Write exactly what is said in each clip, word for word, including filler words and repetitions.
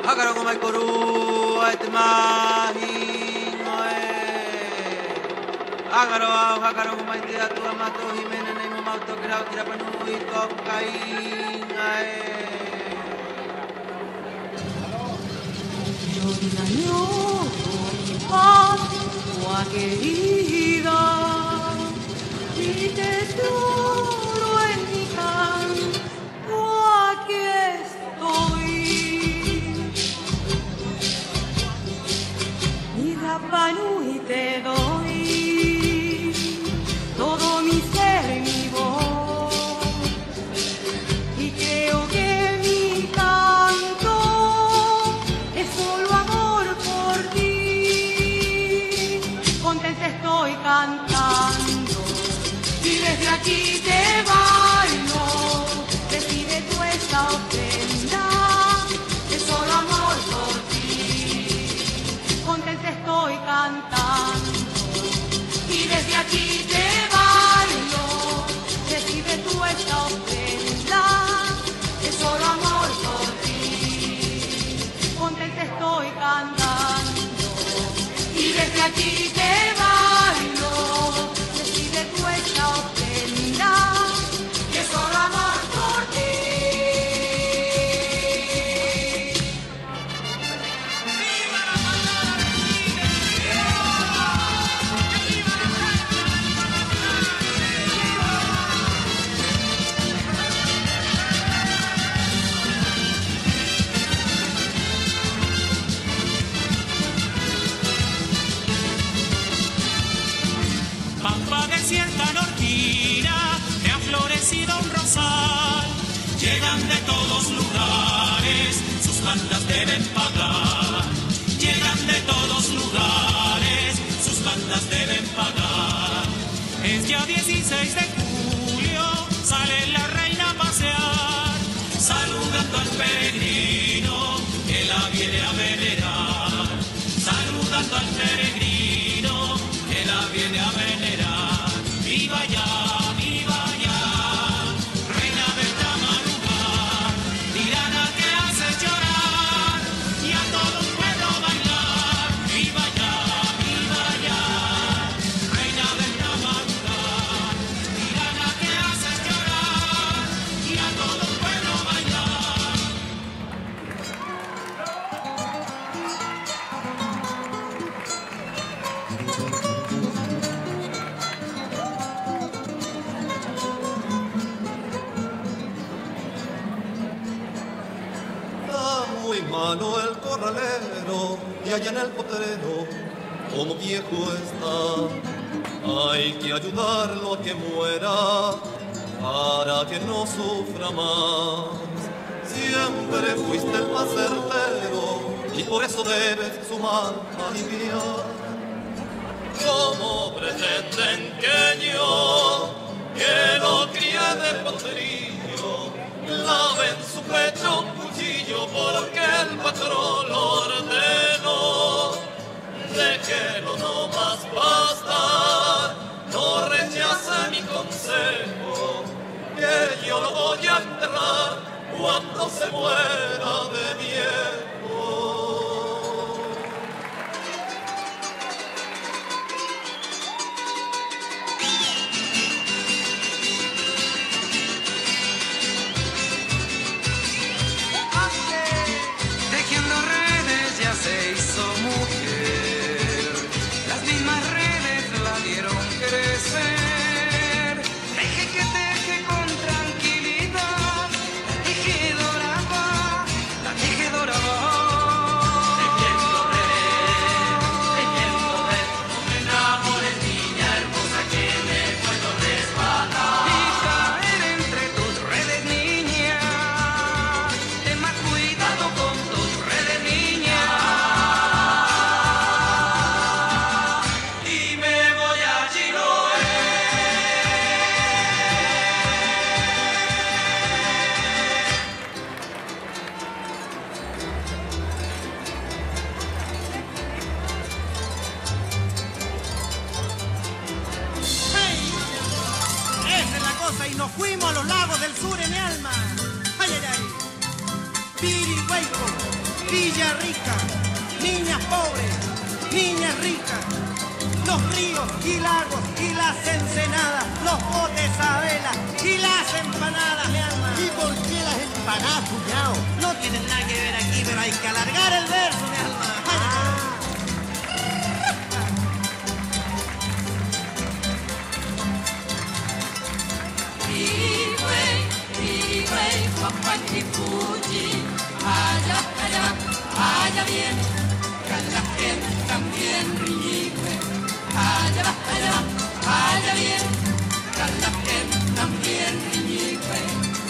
Hakaro como el coru, este mahin, Hakaro, Hakaro como el tía, tu amato, Jimena, Nemo, Mauto, Grau, Tirapanu, y Tocain, querida, y te juro en mi canto, aquí estoy. Mi Rapanui te doy, todo mi ser y mi voz, y creo que mi canto es solo amor por ti. Contenta estoy cantando y desde aquí te bailo. Recibe tú esta ofrenda, es solo amor por ti. Contenta estoy cantando y desde aquí te bailo. Recibe tú esta ofrenda, es solo amor por ti. Contenta estoy cantando y desde aquí te bailo, recibe tú esta ofrenda, que es solo amor por ti. ¡Viva la palabra argentina! ¡Viva la Pampa desierta norquina, te ha florecido un rosal. Llegan de todos lugares, sus bandas deben pagar. Llegan de todos lugares, sus bandas deben pagar. Es ya dieciséis de julio, sale la reina a pasear, saludando al peregrino que la viene a venerar. Saludando al peregrino que la viene a venerar. Viva ya, viva ya, reina del Tamarugal, tirana que hace llorar y a todo un pueblo bailar. Viva ya, viva ya, reina del Tamarugal, tirana que hace llorar y a todo un pueblo bailar. Está muy malo el corralero y allá en el potrero, como viejo está. Hay que ayudarlo a que muera para que no sufra más. Siempre fuiste el más certero y por eso debes su mal aliviar. ¿Cómo pretenden que yo, que lo críe de potrillo, lave en su pecho un cuchillo porque el patrón lo ordenó? Déjelo no más basta, no rechace mi consejo, que yo lo voy a enterrar cuando se muera de viejo. Tejiendo redes ya se hizo mujer, las mismas redes la vieron crecer. Teje que teje con tranquilidad, la tejedora va, la tejedora va. Villa Rica, niñas pobres, niñas ricas, los ríos y lagos y las ensenadas, los botes a vela y las empanadas, mi alma. ¿Y por qué las empanadas, cuñado? No tienen nada que ver aquí, pero hay que alargar el verso, mi alma. Ah. Allá, allá, allá bien, que la gente también riñigüe. Allá va, allá va, allá bien, que la gente también riñigüe.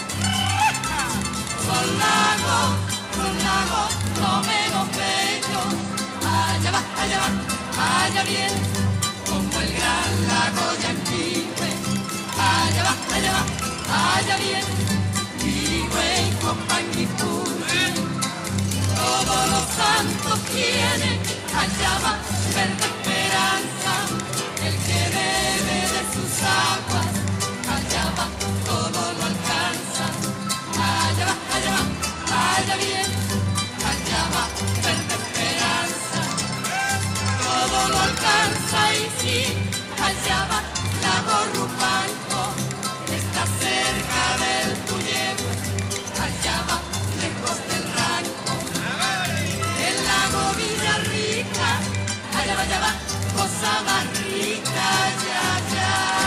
Son lagos, son lagos, no menos bellos. Allá va, allá va, allá bien, como el gran lago Yanquihue. Allá va, allá va, allá bien. Güey, todos los santos tienen, allá va verde esperanza, el que bebe de sus aguas, allá va, todo lo alcanza, allá va, allá va, allá bien, allá va verde esperanza, todo lo alcanza y sí, allá va Lago Rupanco, está cerca del Tuyehue. Allá va, lejos del ranco, el lago Villa Rica, allá va, allá va, cosa más rica, allá, allá.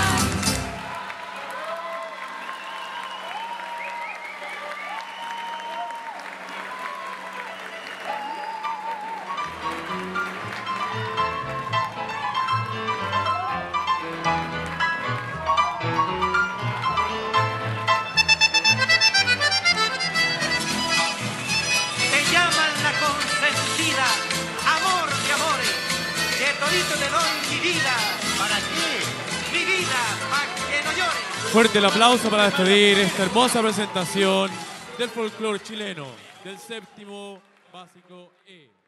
Amor de amores, que todito te doy mi vida. ¿Para qué? Mi vida, para que no llores. Fuerte el aplauso para despedir esta hermosa presentación del folclore chileno del séptimo básico E.